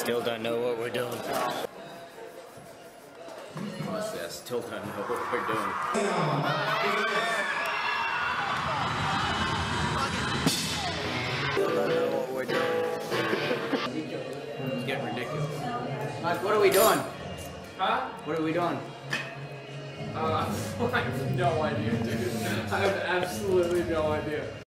Still don't know what we're doing. Honestly, I still don't know what we're doing. Still don't know what we're doing. It's getting ridiculous. Mike, what are we doing? Huh? What are we doing? I have no idea, dude. I have absolutely no idea.